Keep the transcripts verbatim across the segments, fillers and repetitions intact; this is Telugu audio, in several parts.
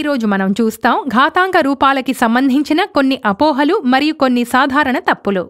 ఈరోజు మనం చూస్తాం ఘాతాంక రూపాలకి సంబంధించిన కొన్ని అపోహలు మరియు కొన్ని సాధారణ తప్పులు.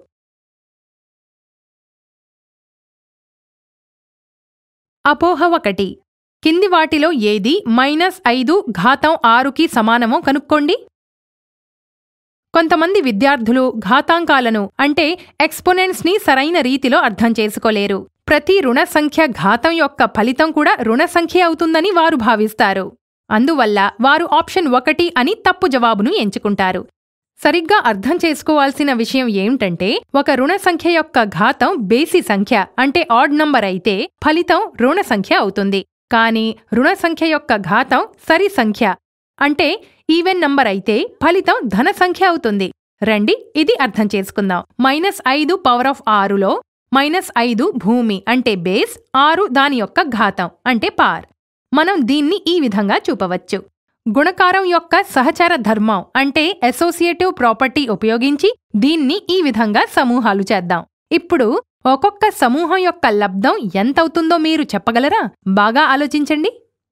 అపోహ ఒకటి. కింది వాటిలో ఏది మైనస్ ఐదు ఘాతం ఆరుకి సమానమో కనుక్కోండి. కొంతమంది విద్యార్థులు ఘాతాంకాలను అంటే ఎక్స్పోనెంట్స్ ని సరైన రీతిలో అర్థం చేసుకోలేరు. ప్రతి రుణ సంఖ్య ఘాతం యొక్క ఫలితం కూడా రుణ సంఖ్య అవుతుందని వారు భావిస్తారు. అందువల్ల వారు ఆప్షన్ ఒకటి అని తప్పు జవాబును ఎంచుకుంటారు. సరిగ్గా అర్థం చేసుకోవాల్సిన విషయం ఏమిటంటే, ఒక రుణ సంఖ్య యొక్క ఘాతం బేసి సంఖ్య అంటే ఆడ్ నంబర్ అయితే ఫలితం రుణ సంఖ్య అవుతుంది. కానీ రుణ సంఖ్య యొక్క ఘాతం సరి సంఖ్య అంటే ఈవెన్ నంబర్ అయితే ఫలితం ధన సంఖ్య అవుతుంది. రండి ఇది అర్థం చేసుకుందాం. మైనస్ ఐదు పవర్ ఆఫ్ ఆరులో మైనస్ ఐదు భూమి అంటే బేస్, ఆరు దాని యొక్క ఘాతం అంటే పార్. మనం దీన్ని ఈ విధంగా చూపవచ్చు. గుణకారం యొక్క సహచర ధర్మం అంటే అసోసియేటివ్ ప్రాపర్టీ ఉపయోగించి దీన్ని ఈ విధంగా సమూహాలు చేద్దాం. ఇప్పుడు ఒక్కొక్క సమూహం యొక్క లబ్ధం ఎంతవుతుందో మీరు చెప్పగలరా? బాగా ఆలోచించండి.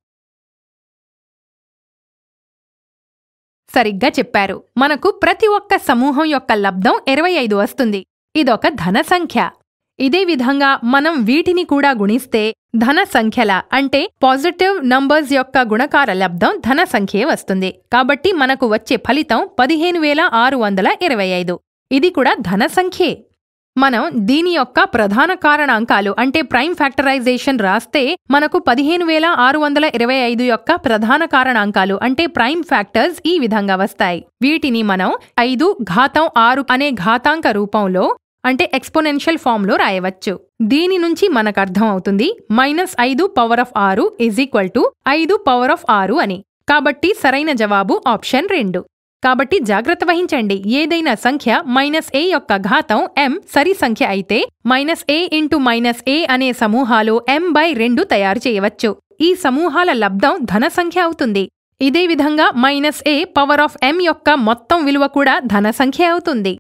సరిగ్గా చెప్పారు. మనకు ప్రతి ఒక్క సమూహం యొక్క లబ్ధం ఇరవై ఐదు వస్తుంది. ఇదొక ధన సంఖ్య. ఇదే విధంగా మనం వీటిని కూడా గుణిస్తే ధన సంఖ్యల అంటే పాజిటివ్ నంబర్స్ యొక్క గుణకార లబ్ధం ధన సంఖ్యే వస్తుంది. కాబట్టి మనకు వచ్చే ఫలితం పదిహేను వేల ఆరు వందల ఇరవై ఐదు. ఇది కూడా ధన సంఖ్యే. మనం దీని యొక్క ప్రధాన కారణాంకాలు అంటే ప్రైమ్ ఫ్యాక్టరైజేషన్ రాస్తే మనకు పదిహేను వేల ఆరు వందల ఇరవై ఐదు యొక్క ప్రధాన కారణాంకాలు అంటే ప్రైమ్ ఫ్యాక్టర్స్ ఈ విధంగా వస్తాయి. వీటిని మనం ఐదు ఘాతం ఆరు అనే ఘాతాంక రూపంలో అంటే ఎక్స్పోనెన్షియల్ ఫామ్లో రాయవచ్చు. దీని నుంచి మనకు అర్థం అవుతుంది మైనస్ ఐదు పవర్ ఆఫ్ ఆరు ఈజ్ ఈక్వల్ టు ఐదు పవర్ ఆఫ్ ఆరు అని. కాబట్టి సరైన జవాబు ఆప్షన్ రెండు. కాబట్టి జాగ్రత్త వహించండి. ఏదైనా సంఖ్య మైనస్ ఏ యొక్క ఘాతం ఎం సరి సంఖ్య అయితే minus a into minus a అనే సమూహాలు ఎం బై రెండు తయారు చేయవచ్చు. ఈ సమూహాల లబ్ధం ధన సంఖ్య అవుతుంది. ఇదే విధంగా minus a power of m యొక్క మొత్తం విలువ కూడా ధన సంఖ్య అవుతుంది.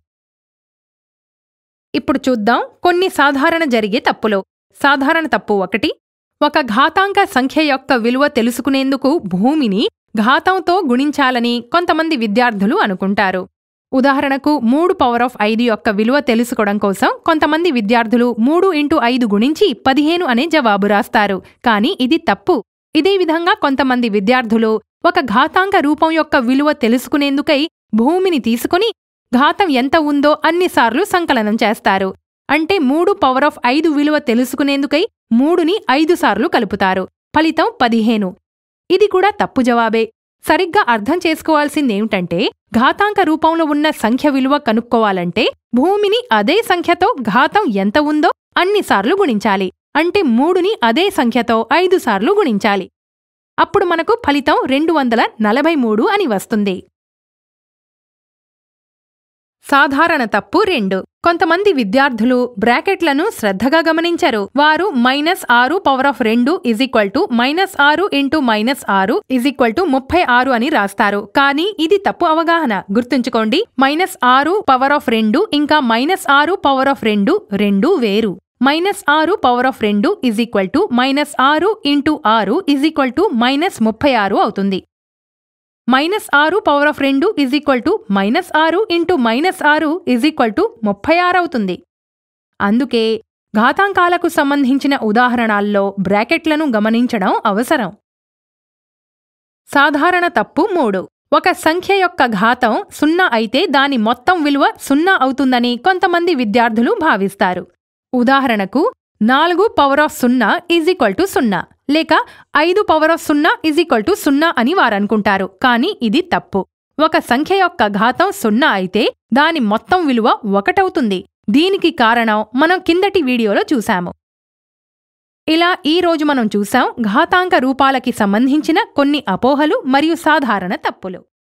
ఇప్పుడు చూద్దాం కొన్ని సాధారణ జరిగే తప్పులు. సాధారణ తప్పు ఒకటి. ఒక ఘాతాంక సంఖ్య యొక్క విలువ తెలుసుకునేందుకు భూమిని ఘాతంతో గుణించాలని కొంతమంది విద్యార్థులు అనుకుంటారు. ఉదాహరణకు మూడు పవర్ ఆఫ్ ఐదు యొక్క విలువ తెలుసుకోవడం కోసం కొంతమంది విద్యార్థులు మూడు ఇంటూ ఐదు గుణించి పదిహేను అనే జవాబు రాస్తారు. కానీ ఇది తప్పు. ఇదే విధంగా కొంతమంది విద్యార్థులు ఒక ఘాతాంక రూపం యొక్క విలువ తెలుసుకునేందుకై భూమిని తీసుకుని ఘాతం ఎంత ఉందో అన్నిసార్లు సంకలనం చేస్తారు. అంటే మూడు పవర్ ఆఫ్ ఐదు విలువ తెలుసుకునేందుకై మూడుని ఐదు సార్లు కలుపుతారు. ఫలితం పదిహేను. ఇది కూడా తప్పు జవాబే. సరిగ్గా అర్థం చేసుకోవాల్సిందేమిటంటే, ఘాతాంక రూపంలో ఉన్న సంఖ్య విలువ కనుక్కోవాలంటే భూమిని అదే సంఖ్యతో ఘాతం ఎంత ఉందో అన్నిసార్లు గుణించాలి. అంటే మూడుని అదే సంఖ్యతో ఐదు సార్లు గుణించాలి. అప్పుడు మనకు ఫలితం రెండు వందల నలభై మూడు అని వస్తుంది. సాధారణ తప్పు రెండు. కొంతమంది విద్యార్థులు బ్రాకెట్లను శ్రద్ధగా గమనించరు. వారు మైనస్ ఆరు పవర్ ఆఫ్ రెండు ఇజ్ ఈక్వల్ టు మైనస్ ఆరు ఇంటూ మైనస్ ఆరు ఇజ్ ఈక్వల్ టు ముప్పై ఆరు అని రాస్తారు. కానీ ఇది తప్పు అవగాహన. గుర్తుంచుకోండి, మైనస్ ఆరు పవర్ ఆఫ్ రెండు ఇంకా మైనస్ ఆరు పవర్ ఆఫ్ రెండు రెండు వేరు. మైనస్ ఆరు పవర్ ఆఫ్ రెండు ఇజ్ ఈక్వల్ టు మైనస్ ఆరు ఇంటూ ఆరు ఇజ్ ఈక్వల్ టు మైనస్ ముప్పై ఆరు అవుతుంది. మైనస్ ఆరు పవర్ ఆఫ్ రెండు ఇజ్ ఈక్వల్ టు మైనస్ ఆరు ఇంటూ మైనస్ ఆరు ఇజ్ ఈక్వల్ టు ముప్పై ఆరు అవుతుంది. అందుకే ఘాతాంకాలకు సంబంధించిన ఉదాహరణాల్లో బ్రాకెట్లను గమనించడం అవసరం. సాధారణ తప్పు మూడు. ఒక సంఖ్య యొక్క ఘాతం సున్నా అయితే దాని మొత్తం విలువ సున్నా అవుతుందని కొంతమంది విద్యార్థులు భావిస్తారు. ఉదాహరణకు నాలుగు పవర్ ఆఫ్ సున్నా ఈజ్ ఈక్వల్ టు సున్నా లేక ఐదు పవర్ ఆఫ్ సున్నా ఈజ్ ఈక్వల్ టు సున్నా అని వారనుకుంటారు. కానీ ఇది తప్పు. ఒక సంఖ్య యొక్క ఘాతం సున్నా అయితే దాని మొత్తం విలువ ఒకటవుతుంది. దీనికి కారణం మనం కిందటి వీడియోలో చూశాము. ఇలా ఈ రోజు మనం చూశాం ఘాతాంక రూపాలకి సంబంధించిన కొన్ని అపోహలు మరియు సాధారణ తప్పులు.